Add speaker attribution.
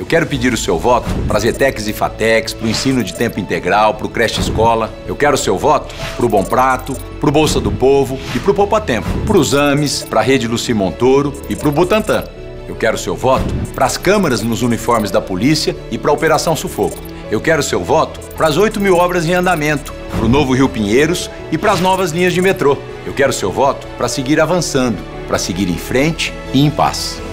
Speaker 1: quero pedir o seu voto para as ETECs e FATECs, para o ensino de tempo integral, para o creche escola. Eu quero o seu voto para o Bom Prato, para o Bolsa do Povo e para o Poupa Tempo, para os AMES, para a Rede Luci Montoro e para o Butantan. Eu quero o seu voto para as câmaras nos uniformes da polícia e para a Operação Sufoco. Eu quero o seu voto para as 8.000 obras em andamento, para o novo Rio Pinheiros e para as novas linhas de metrô. Eu quero o seu voto para seguir avançando, para seguir em frente e em paz.